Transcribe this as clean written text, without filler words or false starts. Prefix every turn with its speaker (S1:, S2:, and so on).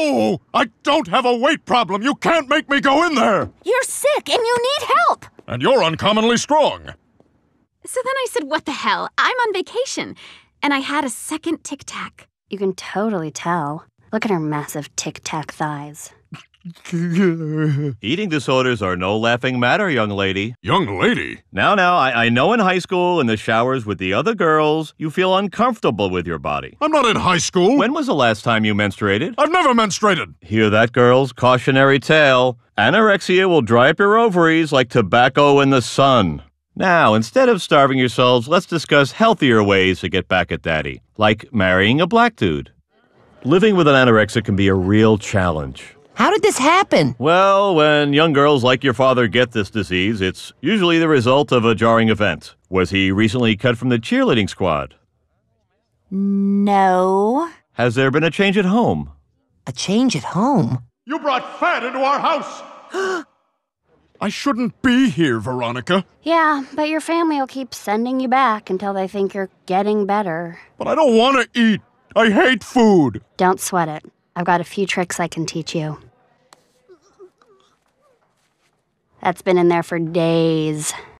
S1: No! I don't have a weight problem. You can't make me go in there.
S2: You're sick and you need help.
S1: And you're uncommonly strong.
S3: So then I said, what the hell? I'm on vacation. And I had a second Tic Tac.
S2: You can totally tell. Look at her massive Tic Tac thighs.
S4: Eating disorders are no laughing matter, young lady.
S1: Young lady?
S4: Now, I know in high school, in the showers with the other girls, you feel uncomfortable with your body.
S1: I'm not in high school.
S4: When was the last time you menstruated?
S1: I've never menstruated.
S4: Hear that, girls? Cautionary tale. Anorexia will dry up your ovaries like tobacco in the sun. Now, instead of starving yourselves, let's discuss healthier ways to get back at daddy, like marrying a black dude. Living with an anorexic can be a real challenge.
S5: How did this happen?
S4: Well, when young girls like your father get this disease, it's usually the result of a jarring event. Was he recently cut from the cheerleading squad?
S2: No.
S4: Has there been a change at home?
S5: A change at home?
S1: You brought fat into our house. I shouldn't be here, Veronica.
S2: Yeah, but your family will keep sending you back until they think you're getting better.
S1: But I don't want to eat. I hate food.
S2: Don't sweat it. I've got a few tricks I can teach you. That's been in there for days.